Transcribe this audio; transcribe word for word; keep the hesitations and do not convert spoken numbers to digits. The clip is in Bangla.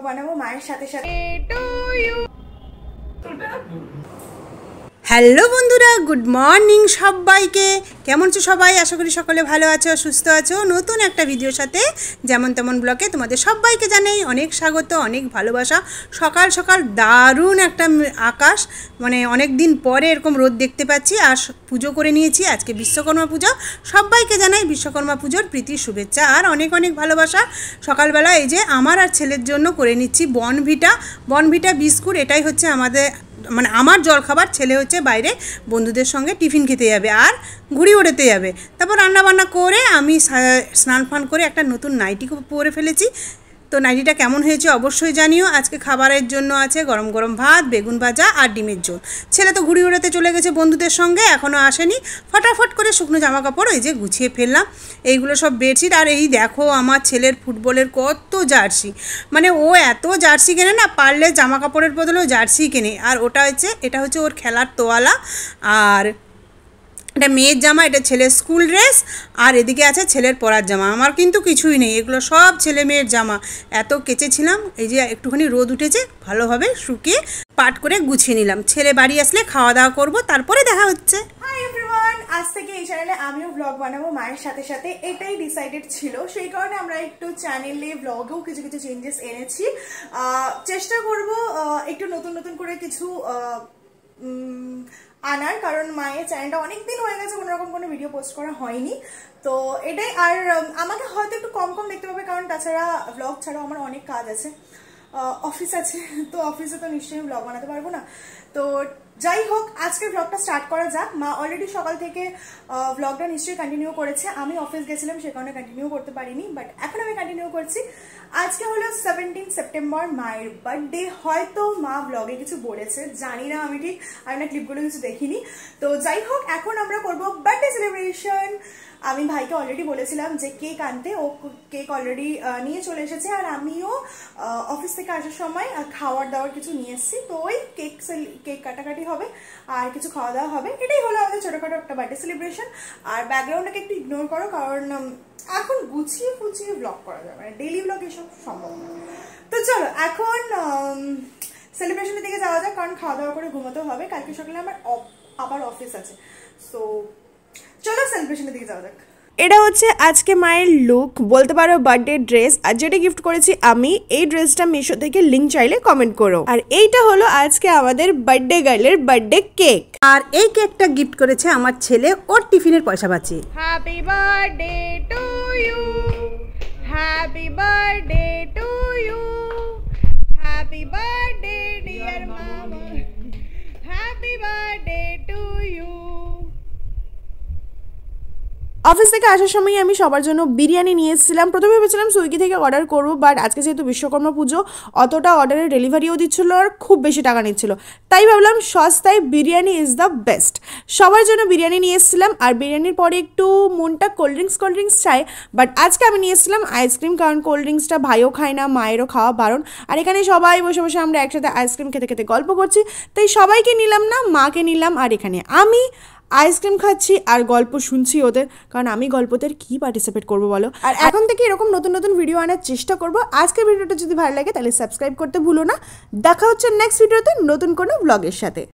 বানাবো মায়ের সাথে সাথে। হ্যালো বন্ধুরা, গুড মর্নিং সবাইকে। কেমন আছো সবাই? আশা করি সকলে ভালো আছো, সুস্থ আছো। নতুন একটা ভিডিওর সাথে যেমন তেমন ব্লগে তোমাদের সবাইকে জানাই অনেক স্বাগত, অনেক ভালোবাসা। সকাল সকাল দারুণ একটা আকাশ, মানে অনেক দিন পরে এরকম রোদ দেখতে পাচ্ছি। আর পুজো করে নিয়েছি, আজকে বিশ্বকর্মা পুজো। সবাইকে জানাই বিশ্বকর্মা পুজোর প্রীতি শুভেচ্ছা আর অনেক অনেক ভালোবাসা। সকালবেলা এই যে আমার আর ছেলের জন্য করে নিচ্ছি বনভিটা বনভিটা বিস্কুট। এটাই হচ্ছে আমাদের মানে আমার জলখাবার। ছেলে হচ্ছে বাইরে বন্ধুদের সঙ্গে টিফিন খেতে যাবে আর ঘুড়ি ওড়াতে যাবে। তারপর রান্নাবান্না করে আমি স্নান ফান করে একটা নতুন নাইটি পরে ফেলেছি। তো নাইটিটা কেমন হয়েছে অবশ্যই জানিও। আজকে খাবারের জন্য আছে গরম গরম ভাত, বেগুন ভাজা আর ডিমের ঝোল। ছেলে তো ঘুড়ি ওড়াতে চলে গেছে বন্ধুদের সঙ্গে, এখনও আসেনি। ফটাফট করে শুকনো জামা কাপড় এই যে গুছিয়ে ফেললাম। এইগুলো সব বেডশিট। আর এই দেখো আমার ছেলের ফুটবলের কত জার্সি, মানে ও এত জার্সি কেনে না, পারলে জামা কাপড়ের বদলেও জার্সি কেনে। আর ওটা হচ্ছে এটা হচ্ছে ওর খেলার তোয়ালা, আর এটা মেয়ের জামা, এটা ছেলের স্কুল ড্রেস, আর এদিকে আছে ছেলের পরার জামা। আমার কিন্তু কিছুই নেই, এগুলো সব ছেলে মেয়ের জামা। এত কেচেছিলাম, এই যে একটুখানি রোদ উঠেছে, ভালোভাবে শুকিয়ে পাট করে গুছিয়ে নিলাম। ছেলে বাড়ি আসলে খাওয়া দাওয়া করবো, তারপরে দেখা হচ্ছে। হাই এভরিওয়ান, আজ থেকে এই চ্যানেলে আমিও ব্লগ বানাবো মায়ের সাথে সাথে, এটাই ডিসাইডেড ছিল। সেই কারণে আমরা একটু চ্যানেলে ব্লগেও কিছু কিছু চেঞ্জেস এনেছি। চেষ্টা করব একটু নতুন নতুন করে কিছু আনার, কারণ মায়ের চ্যানেলটা অনেকদিন হয়ে গেছে কোনোরকম কোনো ভিডিও পোস্ট করা হয়নি। তো এটাই। আর আমাকে হয়তো একটু কম কম দেখতে পাবে, কারণ তাছাড়া ব্লগ ছাড়াও আমার অনেক কাজ আছে, অফিস আছে। তো অফিসে তো নিশ্চয়ই ব্লগ বানাতে পারবো না। তো যাই হোক, আজকের ব্লগটা স্টার্ট করা যাক। মা অলরেডি সকাল থেকে ব্লগটা নিশ্চয়ই কন্টিনিউ করেছে। আমি অফিস গেছিলাম, সে কারণে কন্টিনিউ করতে পারিনি, বাট এখন আমি কন্টিনিউ করছি। আজকে হলো সেভেন্টিন সেপ্টেম্বর, মায়ের বার্থডে। হয়তো মা ব্লগে কিছু বলেছে, জানি না আমি ঠিক, আমি না ক্লিপগুলো কিছু দেখিনি। তো যাই হোক, এখন আমরা করবো বার্থডে সেলিব্রেশন। আমি ভাইকে অলরেডি বলেছিলাম যে কেক আনতে, ও কেক অলরেডি নিয়ে চলে এসেছে। আর আমিও অফিস থেকে আসার সময় খাওয়ার দাওয়ার কিছু নিয়ে এসেছি। তো ওই কেক কেক কাটাকাটি হবে আর কিছু খাওয়া দাওয়া হবে। এটাই হলো আমাদের ছোটখাটো একটা বার্থডে সেলিব্রেশন। আর ব্যাকগ্রাউন্ডটাকে একটু ইগনোর করো, কারণ এখন গুছিয়ে ফুচিয়ে ব্লগ করা যাবে, মানে ডেইলি ব্লগ এসব সম্ভব না। তো চলো এখন সেলিব্রেশনের দিকে যাওয়া যাক, কারণ খাওয়া দাওয়া করে ঘুমাতেও হবে। কালকে সকালে আমার আবার অফিস আছে। সো চলো সেলিব্রেশনের দিকে যাওয়া যাক। এটা হচ্ছে আজকে মায়ের লুক, বলতে পারো বার্থডে ড্রেস। আর যেটা গিফট করেছি আমি, এই ড্রেসটা মিশো থেকে, লিঙ্ক চাইলে কমেন্ট করো। আর এইটা হলো আজকে আমাদের বার্থডে গার্লের বার্থডে কেক। আর এই কেকটা গিফট করেছে আমার ছেলে, ওর টিফিনের পয়সা বাঁচিয়ে। Happy birthday to you, happy birthday to you, happy birthday dear মামা, happy birthday to you. Office থেকে আসার সময় আমি সবার জন্য বিরিয়ানি নিয়ে এসেছিলাম। প্রথমে ভেবেছিলাম সুইগি থেকে অর্ডার করবো, বাট আজকে যেহেতু বিশ্বকর্মা পুজো, অতটা অর্ডারের ডেলিভারিও দিচ্ছিল আর খুব বেশি টাকা নিচ্ছিল। তাই ভাবলাম সস্তায় বিরিয়ানি ইজ দ্য বেস্ট। সবার জন্য বিরিয়ানি নিয়ে এসেছিলাম। আর বিরিয়ানির পরে একটু মনটা কোল্ড ড্রিঙ্কস কোল্ড ড্রিঙ্কস চাই, বাট আজকে আমি নিয়ে এসেছিলাম আইসক্রিম, কারণ কোল্ড ড্রিঙ্কসটা ভাইও খায় না, মায়েরও খাওয়া বারণ। আর এখানে সবাই বসে বসে আমরা একসাথে আইসক্রিম খেতে খেতে গল্প করছি, তাই সবাইকে নিলাম না, মাকে নিলাম। আর এখানে আমি আইসক্রিম খাচ্ছি আর গল্প শুনছি ওদের, কারণ আমি গল্পদের কি পার্টিসিপেট করবো বলো। আর এখন থেকে এরকম নতুন নতুন ভিডিও আনার চেষ্টা করবো। আজকের ভিডিওটা যদি ভালো লাগে তাহলে সাবস্ক্রাইব করতে ভুলো না। দেখা হচ্ছে নেক্সট ভিডিওতে নতুন কোনো ব্লগের সাথে।